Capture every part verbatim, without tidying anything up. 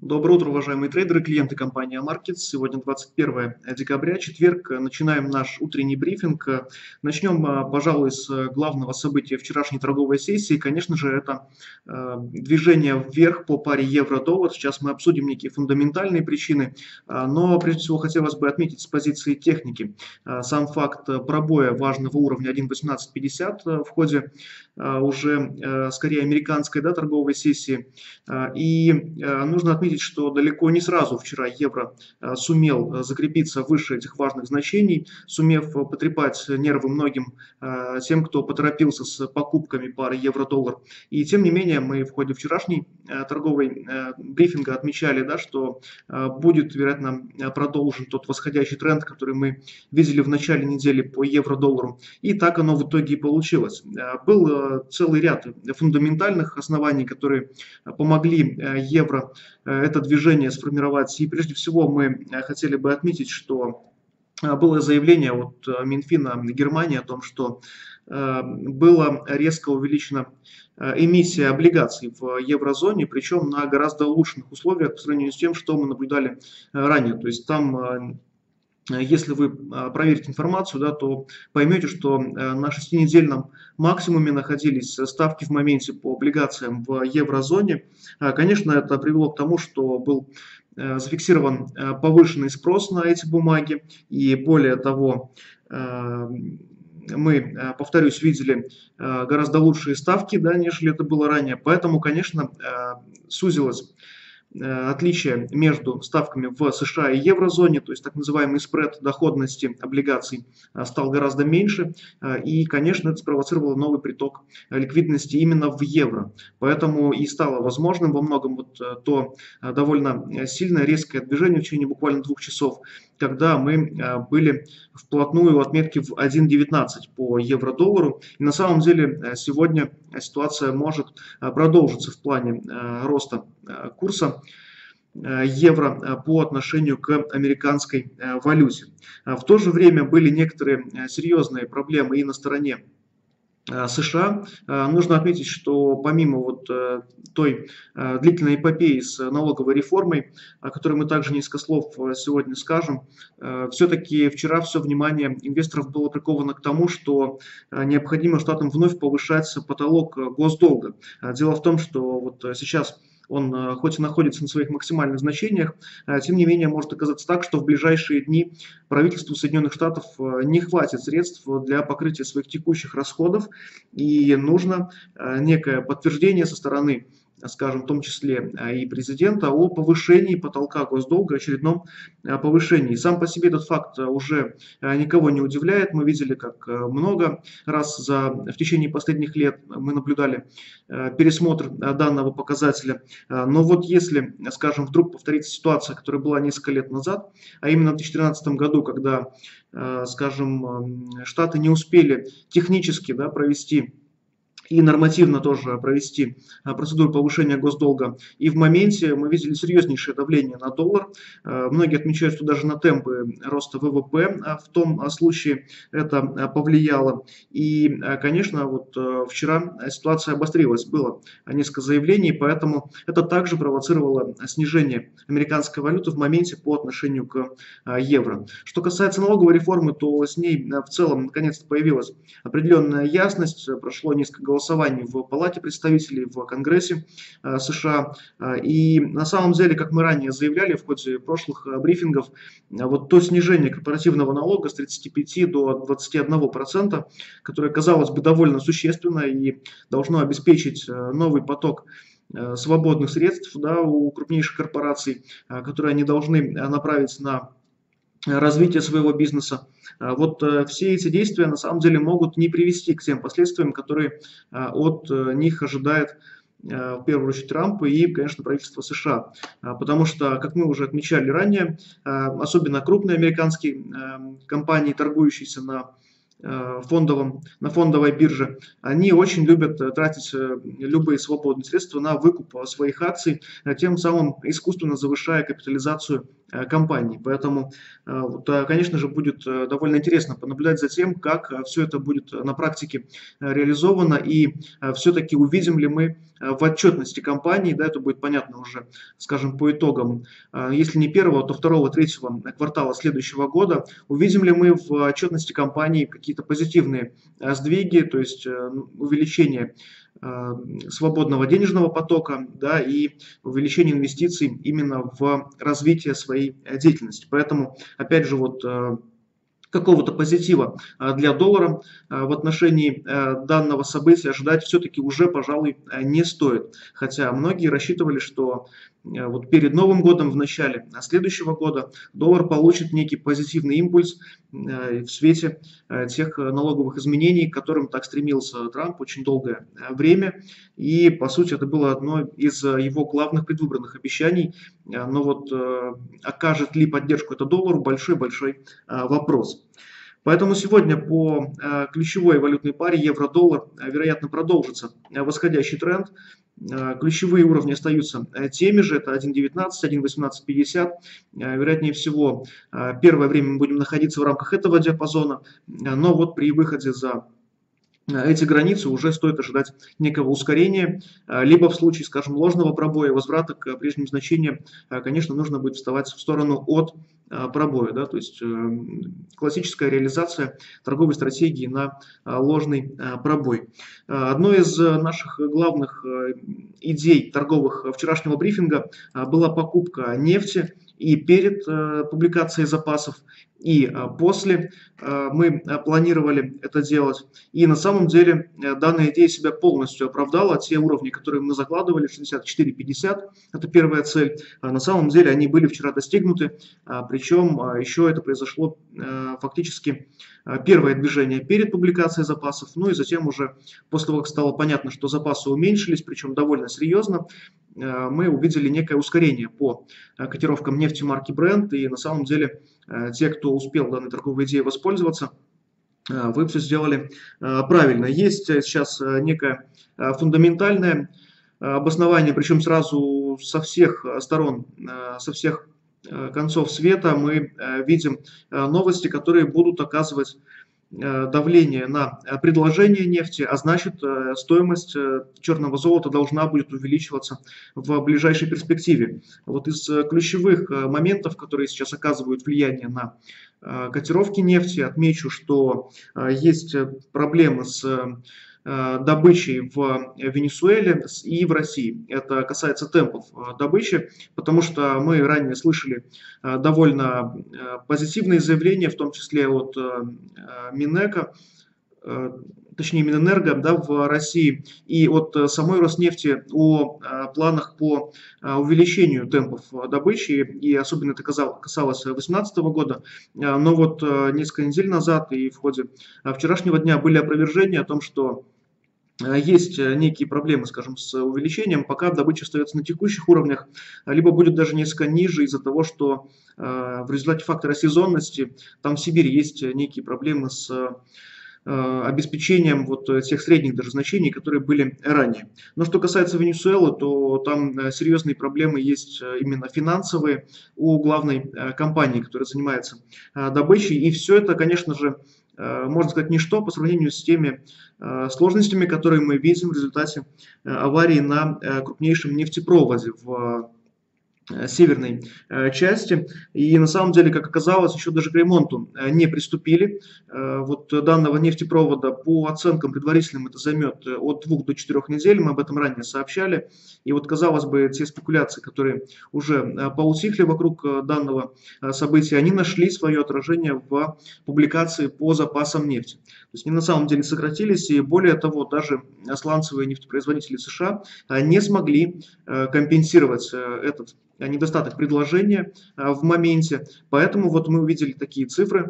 Доброе утро, уважаемые трейдеры, клиенты компании Амаркетс. Сегодня двадцать первое декабря, четверг. Начинаем наш утренний брифинг. Начнем, пожалуй, с главного события вчерашней торговой сессии. Конечно же, это э, движение вверх по паре евро-доллар. Сейчас мы обсудим некие фундаментальные причины, но прежде всего хотелось бы отметить с позиции техники сам факт пробоя важного уровня один восемнадцать пятьдесят в ходе уже скорее американской, да, торговой сессии. И нужно отметить, что далеко не сразу вчера евро сумел закрепиться выше этих важных значений, сумев потрепать нервы многим тем, кто поторопился с покупками пары евро-доллар. И тем не менее мы в ходе вчерашней торговой брифинга отмечали, да, что будет, вероятно, продолжен тот восходящий тренд, который мы видели в начале недели по евро-доллару. И так оно в итоге и получилось. Был целый ряд фундаментальных оснований, которые помогли евро это движение сформировать. И прежде всего мы хотели бы отметить, что было заявление от Минфина Германии о том, что была резко увеличена эмиссия облигаций в еврозоне, причем на гораздо улучшенных условиях по сравнению с тем, что мы наблюдали ранее. То есть там, если вы проверите информацию, да, то поймете, что на шестинедельном максимуме находились ставки в моменте по облигациям в еврозоне. Конечно, это привело к тому, что был зафиксирован повышенный спрос на эти бумаги, и более того, мы, повторюсь, видели гораздо лучшие ставки, да, нежели это было ранее. Поэтому, конечно, сузилось отличие между ставками в США и еврозоне, то есть так называемый спред доходности облигаций стал гораздо меньше, и, конечно, это спровоцировало новый приток ликвидности именно в евро. Поэтому и стало возможным во многом вот то довольно сильное резкое движение в течение буквально двух часов, когда мы были вплотную у отметки в один девятнадцать по евро-доллару. И на самом деле сегодня ситуация может продолжиться в плане роста курса евро по отношению к американской валюте. В то же время были некоторые серьезные проблемы и на стороне США. Нужно отметить, что помимо вот той длительной эпопеи с налоговой реформой, о которой мы также несколько слов сегодня скажем, все-таки вчера все внимание инвесторов было приковано к тому, что необходимо штатам вновь повышать потолок госдолга. Дело в том, что вот сейчас он хоть и находится на своих максимальных значениях, тем не менее может оказаться так, что в ближайшие дни правительству Соединенных Штатов не хватит средств для покрытия своих текущих расходов, и нужно некое подтверждение со стороны, скажем, в том числе и президента, о повышении потолка госдолга, очередном повышении. Сам по себе этот факт уже никого не удивляет. Мы видели, как много раз за, в течение последних лет мы наблюдали пересмотр данного показателя. Но вот если, скажем, вдруг повторится ситуация, которая была несколько лет назад, а именно в две тысячи тринадцатом году, когда, скажем, Штаты не успели технически, да, провести и нормативно тоже провести процедуру повышения госдолга. И в моменте мы видели серьезнейшее давление на доллар. Многие отмечают, что даже на темпы роста вэ вэ пэ в том случае это повлияло. И, конечно, вот вчера ситуация обострилась. Было несколько заявлений, поэтому это также провоцировало снижение американской валюты в моменте по отношению к евро. Что касается налоговой реформы, то с ней в целом наконец-то появилась определенная ясность. Прошло несколько голосований в Палате представителей, в Конгрессе США. И на самом деле, как мы ранее заявляли в ходе прошлых брифингов, вот то снижение корпоративного налога с тридцати пяти до двадцати одного процента, которое, казалось бы, довольно существенно и должно обеспечить новый поток свободных средств, да, у крупнейших корпораций, которые они должны направить на развитие своего бизнеса. Вот все эти действия на самом деле могут не привести к тем последствиям, которые от них ожидает в первую очередь Трамп и, конечно, правительство США. Потому что, как мы уже отмечали ранее, особенно крупные американские компании, торгующиеся на фондовом, на фондовой бирже, они очень любят тратить любые свободные средства на выкуп своих акций, тем самым искусственно завышая капитализацию компании. Поэтому, вот, конечно же, будет довольно интересно понаблюдать за тем, как все это будет на практике реализовано, и все-таки увидим ли мы в отчетности компании, да, это будет понятно уже, скажем, по итогам, если не первого, то второго, третьего квартала следующего года, увидим ли мы в отчетности компании какие-то позитивные сдвиги, то есть увеличение свободного денежного потока, да, и увеличение инвестиций именно в развитие своей деятельности. Поэтому, опять же, вот какого-то позитива для доллара в отношении данного события ожидать все-таки уже, пожалуй, не стоит. Хотя многие рассчитывали, что вот перед Новым годом, в начале следующего года, доллар получит некий позитивный импульс в свете тех налоговых изменений, к которым так стремился Трамп очень долгое время. И, по сути, это было одно из его главных предвыборных обещаний. Но вот окажет ли поддержку это доллару, большой-большой вопрос. Поэтому сегодня по ключевой валютной паре евро-доллар, вероятно, продолжится восходящий тренд. Ключевые уровни остаются теми же, это один девятнадцать, один восемнадцать пятьдесят. Вероятнее всего, первое время мы будем находиться в рамках этого диапазона, но вот при выходе за эти границы уже стоит ожидать некого ускорения, либо в случае, скажем, ложного пробоя, возврата к прежним значениям, конечно, нужно будет вставать в сторону от пробоя, да, то есть классическая реализация торговой стратегии на ложный пробой. Одной из наших главных идей торговых вчерашнего брифинга была покупка нефти, и перед публикацией запасов, и после мы планировали это делать. И на самом деле данная идея себя полностью оправдала. Те уровни, которые мы закладывали, шестьдесят четыре пятьдесят, это первая цель, на самом деле они были вчера достигнуты. Причем еще это произошло фактически первое движение перед публикацией запасов, ну и затем уже после того, как стало понятно, что запасы уменьшились, причем довольно серьезно, мы увидели некое ускорение по котировкам нефти марки Brent, и на самом деле те, кто успел данной торговой идеей воспользоваться, вы все сделали правильно. Есть сейчас некое фундаментальное обоснование, причем сразу со всех сторон, со всех концов света мы видим новости, которые будут оказывать давление на предложение нефти, а значит стоимость черного золота должна будет увеличиваться в ближайшей перспективе. Вот из ключевых моментов, которые сейчас оказывают влияние на котировки нефти, отмечу, что есть проблемы с добычей в Венесуэле и в России. Это касается темпов добычи, потому что мы ранее слышали довольно позитивные заявления, в том числе от Минэко, точнее Минэнерго, да, в России, и от самой Роснефти о планах по увеличению темпов добычи, и особенно это касалось две тысячи восемнадцатого года, но вот несколько недель назад и в ходе вчерашнего дня были опровержения о том, что есть некие проблемы, скажем, с увеличением, пока добыча остается на текущих уровнях, либо будет даже несколько ниже из-за того, что в результате фактора сезонности там в Сибири есть некие проблемы с обеспечением вот тех средних даже значений, которые были ранее. Но что касается Венесуэлы, то там серьезные проблемы есть именно финансовые у главной компании, которая занимается добычей, и все это, конечно же, можно сказать, ничто по сравнению с теми сложностями, которые мы видим в результате аварии на крупнейшем нефтепроводе в северной части. И на самом деле, как оказалось, еще даже к ремонту не приступили. Вот данного нефтепровода по оценкам предварительным это займет от двух до четырех недель. Мы об этом ранее сообщали. И вот, казалось бы, те спекуляции, которые уже поутихли вокруг данного события, они нашли свое отражение в публикации по запасам нефти. То есть они на самом деле сократились, и более того, даже сланцевые нефтепроизводители США не смогли компенсировать этот недостаток предложения в моменте. Поэтому вот мы увидели такие цифры.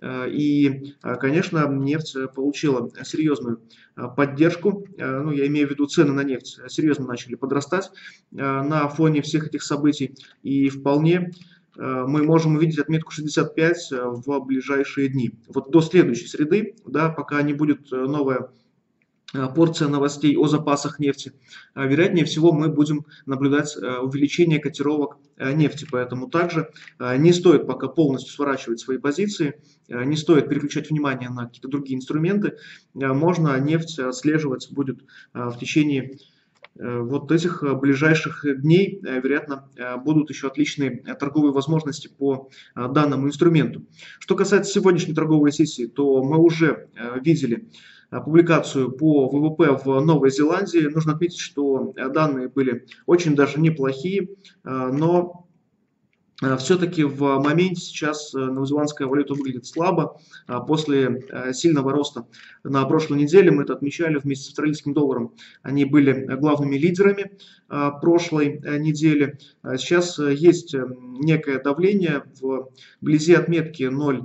И, конечно, нефть получила серьезную поддержку. Ну, я имею в виду, цены на нефть серьезно начали подрастать на фоне всех этих событий. И вполне мы можем увидеть отметку шестьдесят пять в ближайшие дни. Вот до следующей среды, да, пока не будет новая порция новостей о запасах нефти, вероятнее всего мы будем наблюдать увеличение котировок нефти. Поэтому также не стоит пока полностью сворачивать свои позиции, не стоит переключать внимание на какие-то другие инструменты. Можно нефть отслеживать будет в течение вот этих ближайших дней. Вероятно, будут еще отличные торговые возможности по данному инструменту. Что касается сегодняшней торговой сессии, то мы уже видели публикацию по вэ вэ пэ в Новой Зеландии. Нужно отметить, что данные были очень даже неплохие, но все-таки в моменте сейчас новозеландская валюта выглядит слабо. После сильного роста на прошлой неделе, мы это отмечали вместе с австралийским долларом, они были главными лидерами прошлой недели. Сейчас есть некое давление вблизи отметки ноль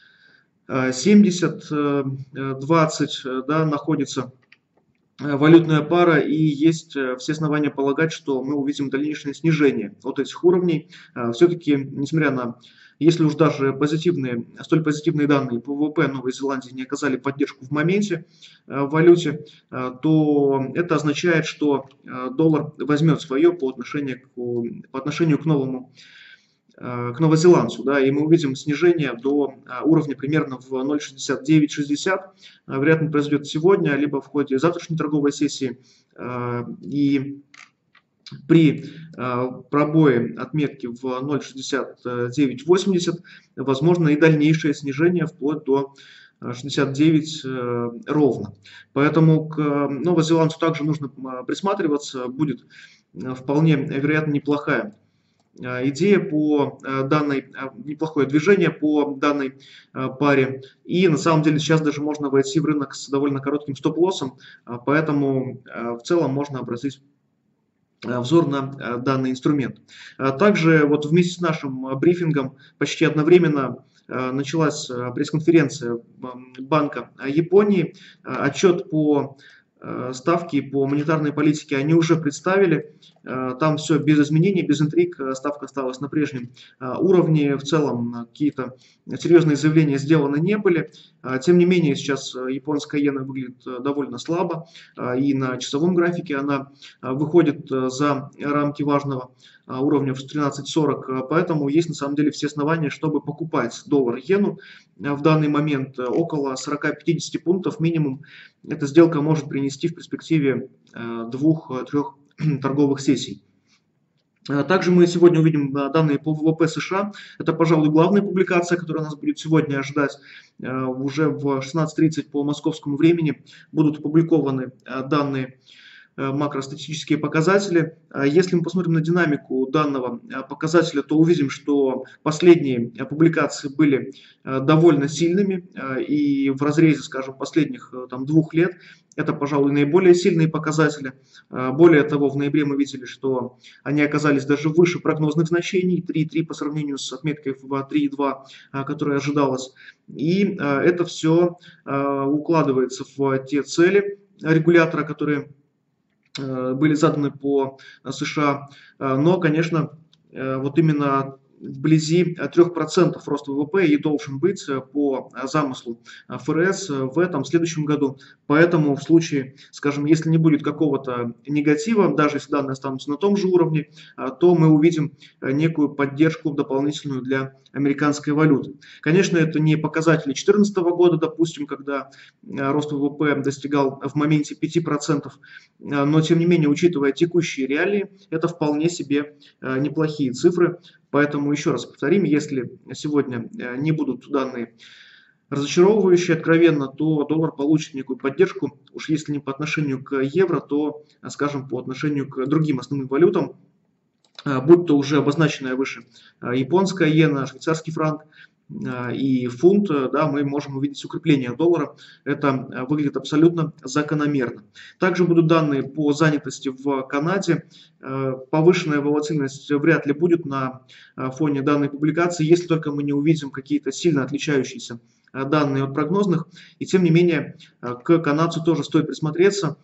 семьдесят двадцать, да, находится валютная пара, и есть все основания полагать, что мы увидим дальнейшее снижение от этих уровней. Все-таки, несмотря на, если уж даже позитивные, столь позитивные данные по вэ вэ пэ Новой Зеландии не оказали поддержку в моменте в валюте, то это означает, что доллар возьмет свое по отношению к, по отношению к новому к новозеландцу, да, и мы увидим снижение до уровня примерно в ноль шестьдесят девять шестьдесят, вероятно, произойдет сегодня, либо в ходе завтрашней торговой сессии, и при пробое отметки в ноль шестьдесят девять восемьдесят возможно и дальнейшее снижение вплоть до шестьдесят девять ровно. Поэтому к новозеландцу также нужно присматриваться, будет вполне вероятно неплохая идея по данной, неплохое движение по данной паре. И на самом деле сейчас даже можно войти в рынок с довольно коротким стоп-лоссом, поэтому в целом можно обратить взор на данный инструмент. Также вот вместе с нашим брифингом почти одновременно началась пресс-конференция Банка Японии. Отчет по ставки по монетарной политике они уже представили. Там все без изменений, без интриг. Ставка осталась на прежнем уровне. В целом какие-то серьезные заявления сделаны не были. Тем не менее, сейчас японская иена выглядит довольно слабо. И на часовом графике она выходит за рамки важного уровня в тринадцать сорок. Поэтому есть на самом деле все основания, чтобы покупать доллар-иену. В данный момент около сорока-пятидесяти пунктов минимум. Эта сделка может принести в перспективе двух-трех торговых сессий. Также мы сегодня увидим данные по вэ вэ пэ США. Это, пожалуй, главная публикация, которая нас будет сегодня ожидать. Уже в шестнадцать тридцать по московскому времени будут опубликованы данные макростатистические показатели. Если мы посмотрим на динамику данного показателя, то увидим, что последние публикации были довольно сильными и в разрезе, скажем, последних там, двух лет. Это, пожалуй, наиболее сильные показатели. Более того, в ноябре мы видели, что они оказались даже выше прогнозных значений, три и три по сравнению с отметкой в три и два, которая ожидалась. И это все укладывается в те цели регулятора, которые были заданы по США, но, конечно, вот именно вблизи трёх процентов роста вэ вэ пэ и должен быть по замыслу эф эр эс в этом, в следующем году. Поэтому в случае, скажем, если не будет какого-то негатива, даже если данные останутся на том же уровне, то мы увидим некую поддержку дополнительную для американской валюты. Конечно, это не показатели две тысячи четырнадцатого года, допустим, когда рост вэ вэ пэ достигал в моменте пяти процентов, но тем не менее, учитывая текущие реалии, это вполне себе неплохие цифры. Поэтому еще раз повторим, если сегодня не будут данные разочаровывающие откровенно, то доллар получит некую поддержку, уж если не по отношению к евро, то, скажем, по отношению к другим основным валютам, будь то уже обозначенная выше японская иена, швейцарский франк и фунт, да, мы можем увидеть укрепление доллара. Это выглядит абсолютно закономерно. Также будут данные по занятости в Канаде. Повышенная волатильность вряд ли будет на фоне данной публикации, если только мы не увидим какие-то сильно отличающиеся данные от прогнозных, и тем не менее к канадцу тоже стоит присмотреться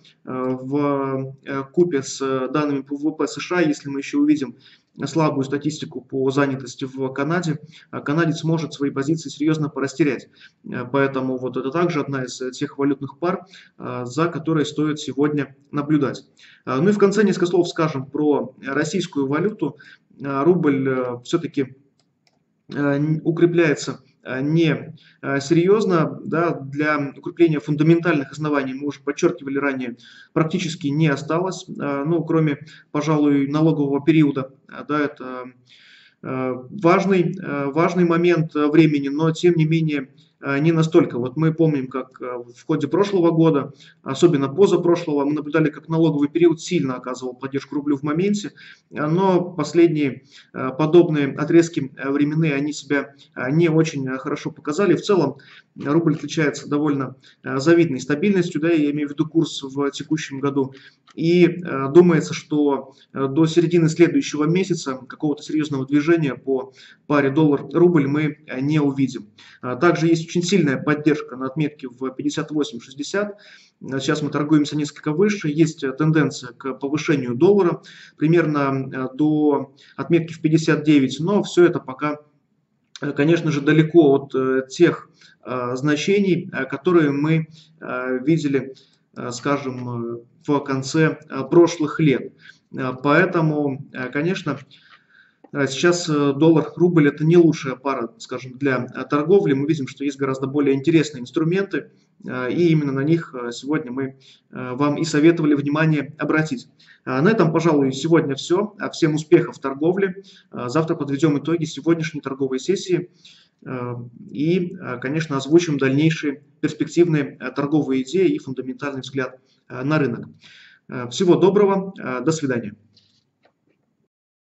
в купе с данными по вэ вэ пэ США. Если мы еще увидим слабую статистику по занятости в Канаде, канадец может свои позиции серьезно порастерять. Поэтому вот это также одна из тех валютных пар, за которой стоит сегодня наблюдать. Ну и в конце несколько слов скажем про российскую валюту. Рубль все-таки укрепляется не серьезно, да, для укрепления фундаментальных оснований, мы уже подчеркивали ранее, практически не осталось, ну, кроме, пожалуй, налогового периода, да, это важный, важный момент времени, но тем не менее не настолько. Вот мы помним, как в ходе прошлого года, особенно позапрошлого, мы наблюдали, как налоговый период сильно оказывал поддержку рублю в моменте, но последние подобные отрезки временные, они себя не очень хорошо показали. В целом рубль отличается довольно завидной стабильностью, да, я имею в виду курс в текущем году, и думается, что до середины следующего месяца какого-то серьезного движения по паре доллар-рубль мы не увидим. Также есть очень сильная поддержка на отметке в пятьдесят восемь шестьдесят. Сейчас мы торгуемся несколько выше. Есть тенденция к повышению доллара примерно до отметки в пятьдесят девять. Но все это пока, конечно же, далеко от тех значений, которые мы видели, скажем, в конце прошлых лет. Поэтому, конечно, сейчас доллар-рубль это не лучшая пара, скажем, для торговли. Мы видим, что есть гораздо более интересные инструменты, и именно на них сегодня мы вам и советовали внимание обратить. На этом, пожалуй, сегодня все. Всем успехов в торговле. Завтра подведем итоги сегодняшней торговой сессии и, конечно, озвучим дальнейшие перспективные торговые идеи и фундаментальный взгляд на рынок. Всего доброго, до свидания.